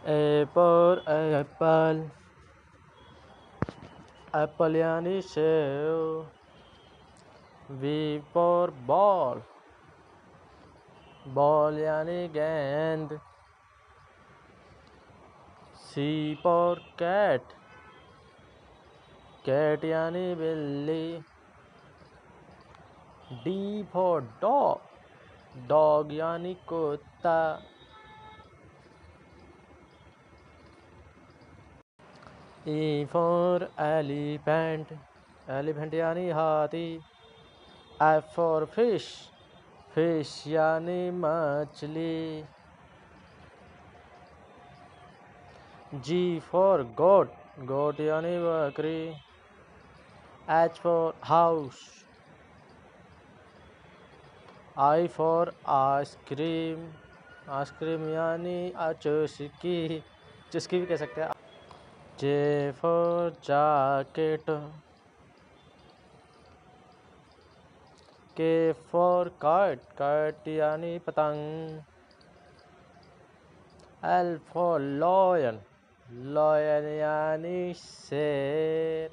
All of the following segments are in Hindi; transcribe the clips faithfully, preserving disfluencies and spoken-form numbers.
A for apple, apple यानी सेव. B for ball, ball यानी गेंद. C for cat, cat यानी बिल्ली. D for dog, dog यानी कुत्ता. E for elephant, elephant यानी हाथी. F for fish, fish यानी मछली. G for goat, goat यानी बकरी. H for house, I for ice cream, ice cream यानी चुस्की, चुस्की भी कह सकते हैं. J for jacket, K for kite, kite यानी पतंग. L for lion, lion यानी शेर.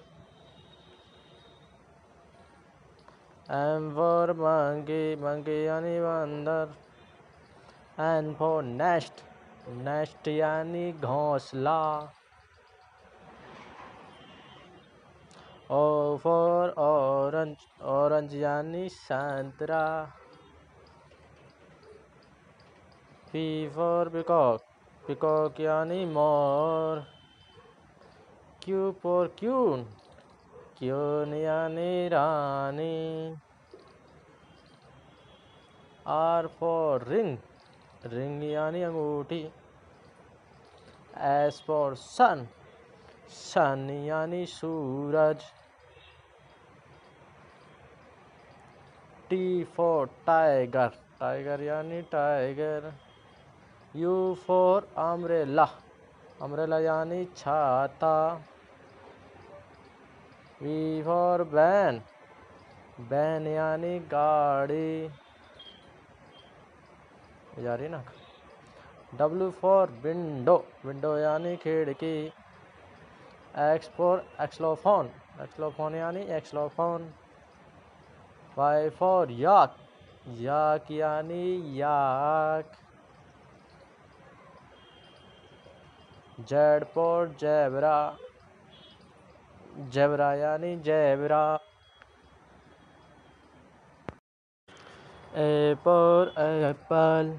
M for monkey, monkey यानी बंदर. N for nest, nest यानी घोंसला. O for orange, orange यानी संतरा. P for peacock, peacock यानी मोर. Q for queen, queen यानी रानी. R for ring, ring यानी अंगूठी. S for sun, sun यानी सूरज. T for tiger, tiger यानी tiger. U for umbrella, umbrella यानी छाता. V for van, van यानी गाड़ी. जा रही ना. W for window, window यानी खिड़की. X for xylophone, xylophone यानी xylophone. Y for yak, yak यानी yak. Z for zebra, zebra यानी zebra. A for apple,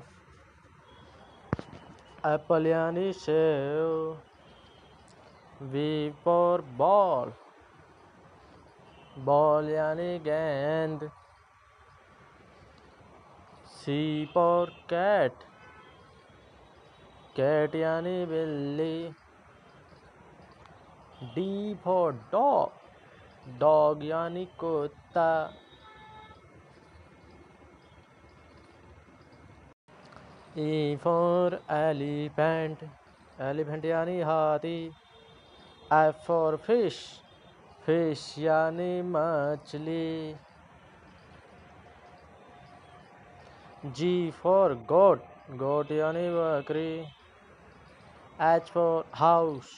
apple यानी सेव. B for ball, ball यानी गेंद. C for cat, cat यानी बिल्ली. D for dog, dog यानी कुत्ता. E for elephant, elephant यानी हाथी. F for fish, fish यानी मछली. G for goat, goat यानी बकरी. H for house,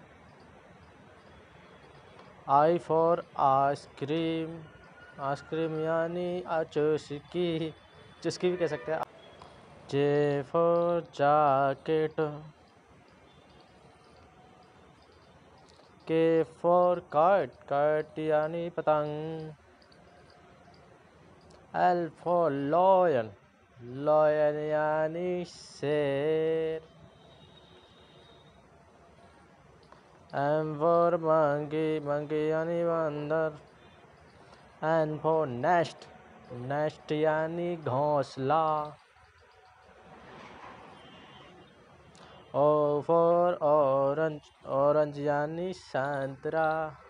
I for ice cream, ice cream यानी चुस्की, चुस्की भी कह सकते हैं. J for jacket, K for kite, kite यानी पतंग. L for lion, lion यानी शेर. M for monkey, monkey यानी बंदर. N for nest, nest यानी घोंसला. O for orange, orange यानी संतरा.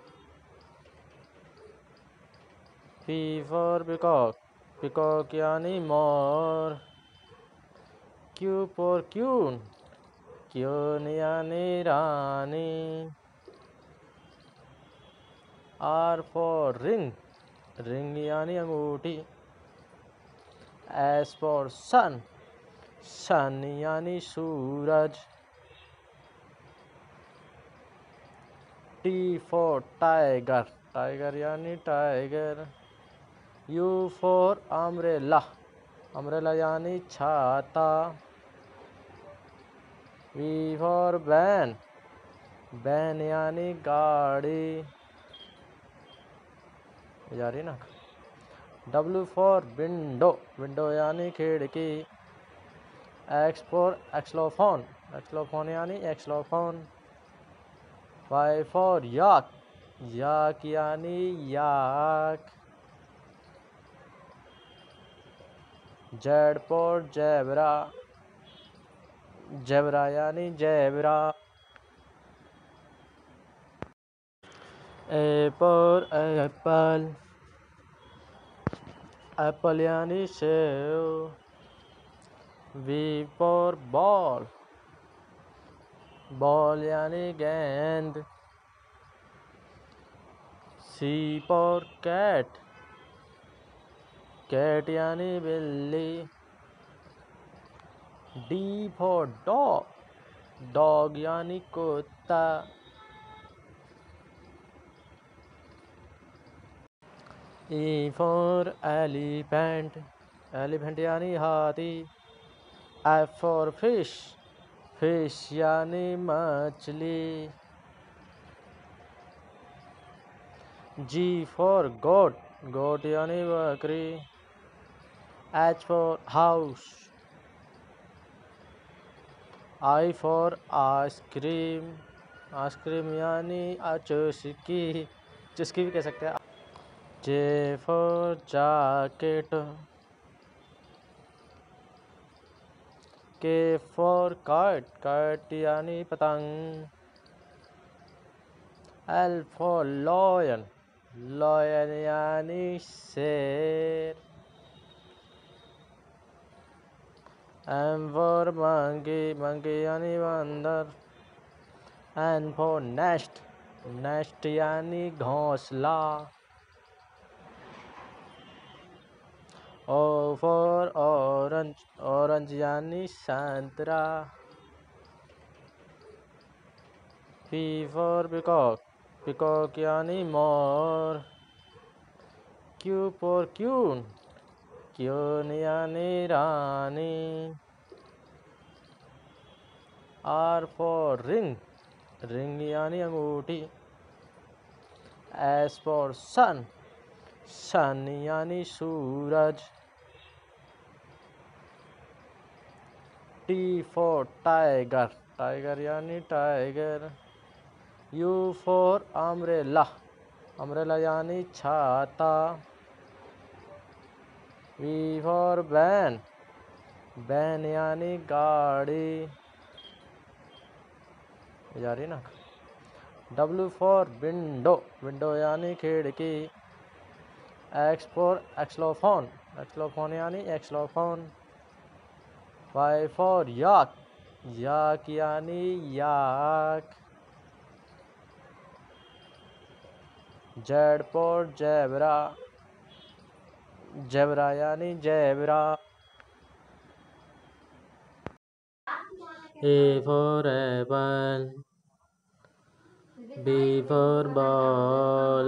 P for peacock, peacock यानी मोर. Q for queen, queen यानी रानी. R for ring, ring यानी अंगूठी. S for sun, sun यानी सूरज. टी फॉर टाइगर, टाइगर यानी tiger. U for umbrella, umbrella यानी छाता। वी फॉर वैन, वैन यानी गाड़ी, जा रही ना। डब्ल्यू फॉर विंडो, विंडो यानी खिड़की। एक्स फॉर एक्सलोफोन, एक्सलोफोन यानी एक्सलोफोन। वाई फॉर याक, याक यानी yak. Z for zebra, zebra यानी zebra. A for apple, apple यानी सेब। वी फॉर बॉल, बॉल यानी गेंद। सी फॉर कैट, कैट यानी बिल्ली। डी फॉर डॉग, डॉग यानी कुत्ता। ई फॉर एलिफेंट, एलिफेंट यानी हाथी। एफ फॉर फिश, फिश यानी मछली। जी फॉर गोट, गोट यानी बकरी। H for house, I for ice cream, ice cream यानी चुस्की, चुस्की भी कह सकते हैं। J for jacket, K for kite, kite यानी पतंग। एल फॉर लॉयन, लॉयन यानी शेर। एम फॉर मंकी, मंकी यानी बंदर। एन फॉर नेस्ट, नेस्ट यानी घोंसला। ओ फॉर ऑरेंज, ऑरेंज यानी संतरा। पी फॉर पिकॉक, पिकॉक यानी मोर। क्यू फॉर क्यून, क्यून यानी रानी। आर फॉर रिंग, रिंग यानी अंगूठी। एस फॉर सन, सन यानी सूरज। टी फॉर टाइगर, टाइगर यानी tiger. U for umbrella, umbrella यानी छाता। वी फॉर वैन, वैन यानी गाड़ी, जा रही ना। डब्ल्यू फॉर विंडो, विंडो यानी खिड़की। एक्स फॉर एक्सलोफोन, एक्सलोफोन यानी एक्सलोफोन। वाई फॉर याक, याक यानी yak. Z for zebra, zebra यानी zebra. A for apple, B for ball,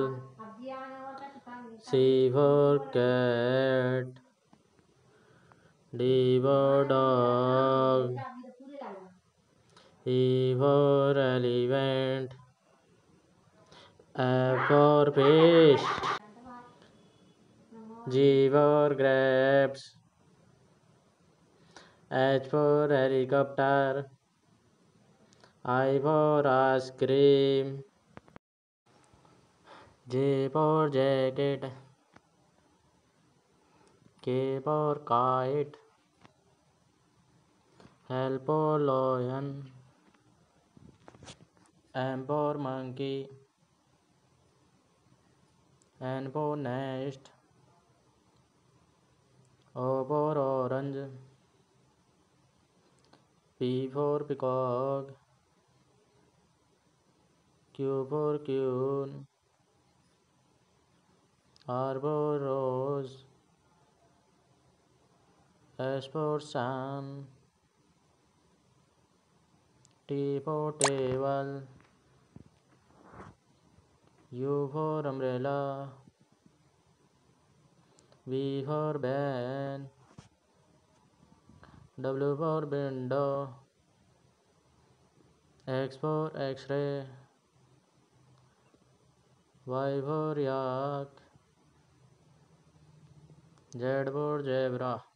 C for cat, D for dog, E for elephant, F for fish, G for grapes, H for helicopter, I for ice cream. J for jacket, K for kite, L for lion, M for monkey, N for nest, O for orange, P for peacock, Q for queen, R for rose, S for sun, T for table. U for umbrella, V for van, W for window, X for X-ray, Y for yak, Z for zebra.